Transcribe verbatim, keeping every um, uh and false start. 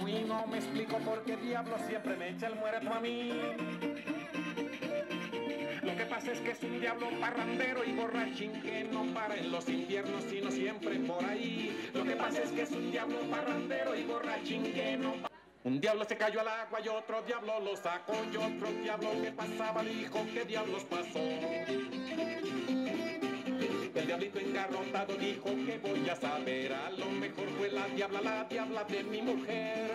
y no me explico por qué diablo siempre me echa el muerto a mí. Lo que pasa es que es un diablo parrandero y borrachín que no para en los infiernos sino siempre por ahí. Lo que pasa es que es un diablo parrandero y borrachín que no para. Un diablo se cayó al agua y otro diablo lo sacó y otro diablo que pasaba le dijo ¿qué diablos pasó? El diablito engarrotado dijo que voy a saber, a lo mejor fue la diabla, la diabla de mi mujer.